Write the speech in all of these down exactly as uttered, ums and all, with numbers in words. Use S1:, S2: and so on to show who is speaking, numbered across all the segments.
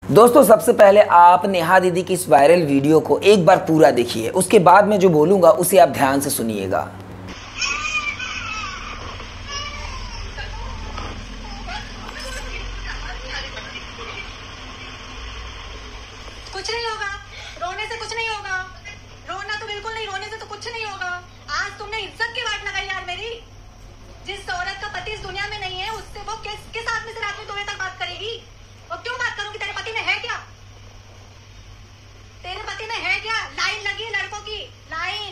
S1: दोस्तों सबसे पहले आप नेहा दीदी की इस वायरल वीडियो को एक बार पूरा देखिए, उसके बाद मैं जो बोलूँगा उसे आप ध्यान से सुनिएगा।
S2: कुछ नहीं होगा, रोने से कुछ नहीं होगा, रोना तो बिल्कुल नहीं, रोने से तो कुछ नहीं होगा। आज तुमने इज्जत की बात लगाई यार मेरी। जिस औरत का पति इस दुनिया में नहीं है उससे वो किस किस आदमी से रात में दो बजे तक बात करेगी? और क्यों बात करूंगी? तेरे पति में है क्या? तेरे पति में है क्या? लाइन लगी है लड़कों की, लाइन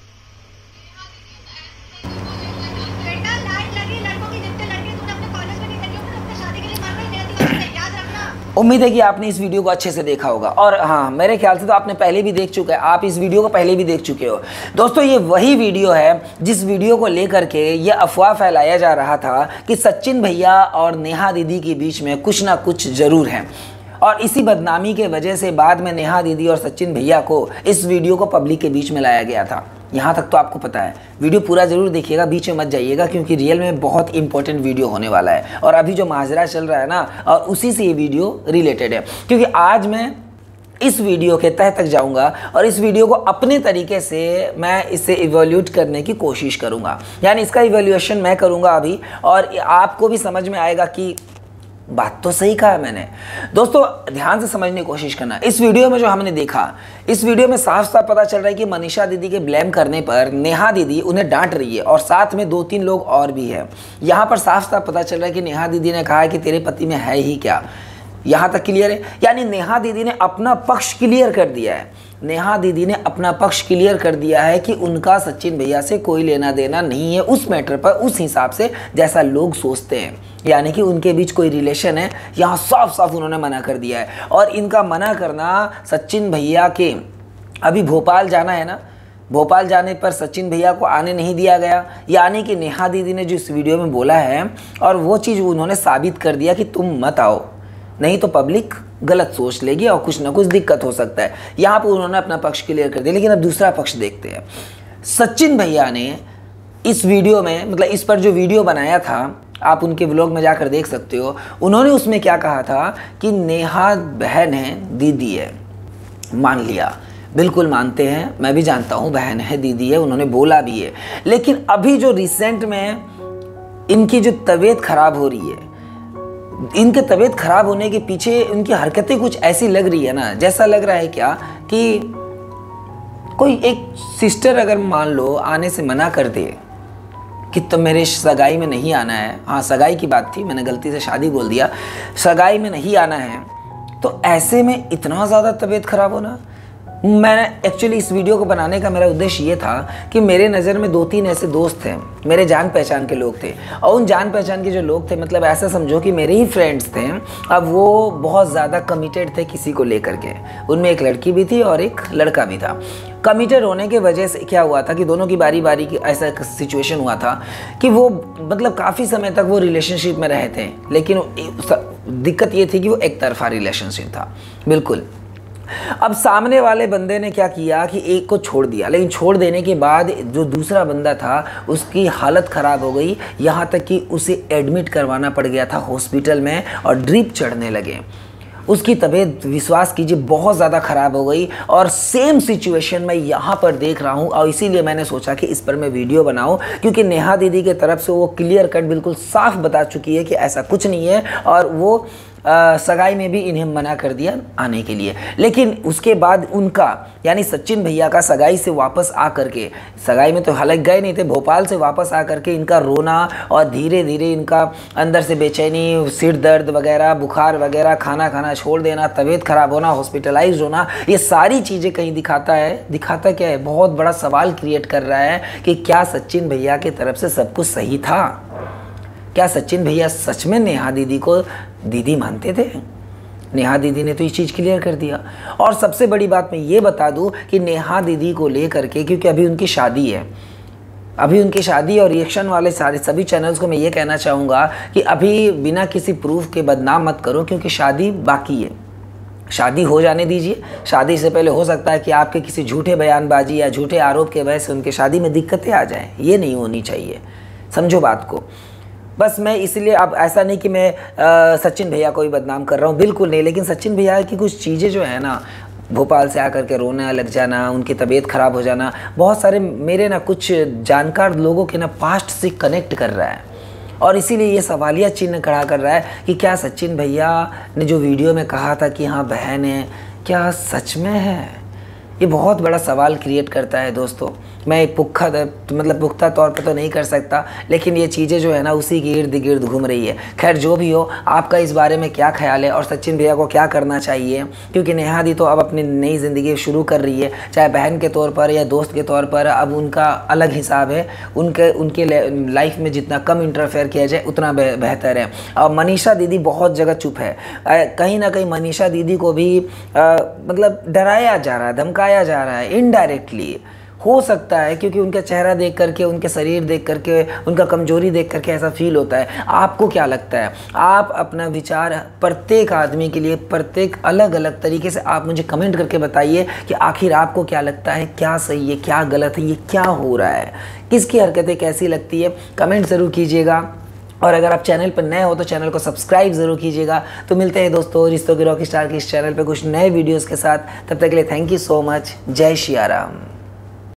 S2: बेटा, लाइन लगी लड़कों की। जितने लड़के तूने अपने कॉलेज में नहीं देखे होंगे अपने शादी के लिए मर रहे हैं, याद रखना।
S1: उम्मीद है कि आपने इस वीडियो को अच्छे से देखा होगा, और हाँ मेरे ख्याल से तो आपने पहले भी देख चुका है, आप इस वीडियो को पहले भी देख चुके हो। दोस्तों ये वही वीडियो है जिस वीडियो को लेकर के ये अफवाह फैलाया जा रहा था कि सचिन भैया और नेहा दीदी के बीच में कुछ ना कुछ ज़रूर है, और इसी बदनामी के वजह से बाद में नेहा दीदी और सचिन भैया को इस वीडियो को पब्लिक के बीच में लाया गया था। यहाँ तक तो आपको पता है। वीडियो पूरा ज़रूर देखिएगा, बीच में मत जाइएगा, क्योंकि रियल में बहुत इंपॉर्टेंट वीडियो होने वाला है। और अभी जो माजरा चल रहा है ना, और उसी से ये वीडियो रिलेटेड है, क्योंकि आज मैं इस वीडियो के तह तक जाऊंगा और इस वीडियो को अपने तरीके से मैं इसे इवोल्यूट करने की कोशिश करूंगा। यानी इसका इवोल्यूशन मैं करूंगा अभी, और आपको भी समझ में आएगा कि बात तो सही कहा है मैंने। दोस्तों ध्यान से समझने की कोशिश करना। इस वीडियो में जो हमने देखा, इस वीडियो में साफ साफ पता चल रहा है कि मनीषा दीदी के ब्लेम करने पर नेहा दीदी उन्हें डांट रही है, और साथ में दो तीन लोग और भी हैं। यहाँ पर साफ साफ पता चल रहा है कि नेहा दीदी ने कहा है कि तेरे पति में है ही क्या। यहाँ तक क्लियर है, यानी नेहा दीदी ने अपना पक्ष क्लियर कर दिया है। नेहा दीदी ने अपना पक्ष क्लियर कर दिया है कि उनका सचिन भैया से कोई लेना देना नहीं है उस मैटर पर, उस हिसाब से जैसा लोग सोचते हैं, यानी कि उनके बीच कोई रिलेशन है, यहाँ साफ साफ उन्होंने मना कर दिया है। और इनका मना करना सचिन भैया के अभी भोपाल जाना है ना, भोपाल जाने पर सचिन भैया को आने नहीं दिया गया, यानी कि नेहा दीदी ने जो इस वीडियो में बोला है और वो चीज़ उन्होंने साबित कर दिया कि तुम मत आओ, नहीं तो पब्लिक गलत सोच लेगी और कुछ ना कुछ दिक्कत हो सकता है। यहाँ पर उन्होंने अपना पक्ष क्लियर कर दिया। लेकिन अब दूसरा पक्ष देखते हैं। सचिन भैया ने इस वीडियो में, मतलब इस पर जो वीडियो बनाया था, आप उनके व्लॉग में जाकर देख सकते हो, उन्होंने उसमें क्या कहा था कि नेहा बहन है, दीदी है। मान लिया, बिल्कुल मानते हैं, मैं भी जानता हूँ बहन है, दीदी है, उन्होंने बोला भी है। लेकिन अभी जो रिसेंट में इनकी जो तबीयत खराब हो रही है, इनके तबीयत खराब होने के पीछे इनकी हरकतें कुछ ऐसी लग रही है ना, जैसा लग रहा है क्या कि कोई एक सिस्टर अगर मान लो आने से मना कर दे कि तुम मेरे सगाई में नहीं आना है, हाँ सगाई की बात थी, मैंने गलती से शादी बोल दिया, सगाई में नहीं आना है, तो ऐसे में इतना ज़्यादा तबीयत खराब होना। मैंने एक्चुअली इस वीडियो को बनाने का मेरा उद्देश्य ये था कि मेरे नज़र में दो तीन ऐसे दोस्त थे, मेरे जान पहचान के लोग थे, और उन जान पहचान के जो लोग थे, मतलब ऐसा समझो कि मेरे ही फ्रेंड्स थे। अब वो बहुत ज़्यादा कमिटेड थे किसी को लेकर के, उनमें एक लड़की भी थी और एक लड़का भी था। कमिटेड होने के वजह से क्या हुआ था कि दोनों की बारी बारी की ऐसा सिचुएशन हुआ था कि वो मतलब काफ़ी समय तक वो रिलेशनशिप में रहे थे, लेकिन दिक्कत ये थी कि वो एक तरफा रिलेशनशिप था बिल्कुल। अब सामने वाले बंदे ने क्या किया कि एक को छोड़ दिया, लेकिन छोड़ देने के बाद जो दूसरा बंदा था उसकी हालत ख़राब हो गई, यहाँ तक कि उसे एडमिट करवाना पड़ गया था हॉस्पिटल में, और ड्रिप चढ़ने लगे। उसकी तबीयत विश्वास कीजिए बहुत ज़्यादा ख़राब हो गई, और सेम सिचुएशन मैं यहाँ पर देख रहा हूँ। और इसीलिए मैंने सोचा कि इस पर मैं वीडियो बनाऊँ, क्योंकि नेहा दीदी के तरफ से वो क्लियर कट बिल्कुल साफ बता चुकी है कि ऐसा कुछ नहीं है, और वो आ, सगाई में भी इन्हें मना कर दिया आने के लिए। लेकिन उसके बाद उनका, यानी सचिन भैया का सगाई से वापस आ करके, सगाई में तो हालांकि गए नहीं थे, भोपाल से वापस आ करके इनका रोना और धीरे धीरे इनका अंदर से बेचैनी, सिर दर्द वगैरह, बुखार वगैरह, खाना खाना छोड़ देना, तबीयत खराब होना, हॉस्पिटलाइज होना, ये सारी चीज़ें कहीं दिखाता है दिखाता क्या है, बहुत बड़ा सवाल क्रिएट कर रहा है कि क्या सचिन भैया की तरफ से सब कुछ सही था? क्या सचिन भैया सच में नेहा दीदी को दीदी मानते थे? नेहा दीदी ने तो ये चीज़ क्लियर कर दिया। और सबसे बड़ी बात मैं ये बता दूं कि नेहा दीदी को लेकर के, क्योंकि अभी उनकी शादी है, अभी उनकी शादी, और रिएक्शन वाले सारे सभी चैनल्स को मैं ये कहना चाहूँगा कि अभी बिना किसी प्रूफ के बदनाम मत करो, क्योंकि शादी बाकी है। शादी हो जाने दीजिए। शादी से पहले हो सकता है कि आपके किसी झूठे बयानबाजी या झूठे आरोप के वजह से उनके शादी में दिक्कतें आ जाएँ, ये नहीं होनी चाहिए, समझो बात को। बस मैं इसलिए, अब ऐसा नहीं कि मैं आ, सचिन भैया को भी बदनाम कर रहा हूँ, बिल्कुल नहीं, लेकिन सचिन भैया की कुछ चीज़ें जो है ना, भोपाल से आकर के रोने लग जाना, उनकी तबीयत ख़राब हो जाना, बहुत सारे मेरे ना कुछ जानकार लोगों के ना पास्ट से कनेक्ट कर रहा है, और इसीलिए ये सवालिया चिन्ह खड़ा कर रहा है कि क्या सचिन भैया ने जो वीडियो में कहा था कि हाँ बहन है, क्या सच में है? ये बहुत बड़ा सवाल क्रिएट करता है दोस्तों। मैं एक पुख्ता मतलब पुख्ता तौर पे तो नहीं कर सकता, लेकिन ये चीज़ें जो है ना उसी के इर्द गिर्द घूम रही है। खैर जो भी हो, आपका इस बारे में क्या ख्याल है और सचिन भैया को क्या करना चाहिए? क्योंकि नेहा दी तो अब अपनी नई ज़िंदगी शुरू कर रही है, चाहे बहन के तौर पर या दोस्त के तौर पर, अब उनका अलग हिसाब है। उनके उनके लाइफ में जितना कम इंटरफेयर किया जाए उतना बेहतर है। और मनीषा दीदी बहुत जगह चुप है, कहीं ना कहीं मनीषा दीदी को भी आ, मतलब डराया जा रहा है, धमकाया जा रहा है इनडायरेक्टली, हो सकता है, क्योंकि उनका चेहरा देख करके, उनके शरीर देख करके, उनका कमजोरी देख करके ऐसा फील होता है। आपको क्या लगता है? आप अपना विचार प्रत्येक आदमी के लिए प्रत्येक अलग अलग तरीके से आप मुझे कमेंट करके बताइए कि आखिर आपको क्या लगता है, क्या सही है, क्या गलत है, ये क्या हो रहा है, किसकी हरकतें कैसी लगती है, कमेंट ज़रूर कीजिएगा। और अगर आप चैनल पर नए हो तो चैनल को सब्सक्राइब ज़रूर कीजिएगा। तो मिलते हैं दोस्तों रिश्तों की रॉक स्टार के इस चैनल पे कुछ नए वीडियोस के साथ। तब तक के लिए थैंक यू सो मच। जय श्री राम।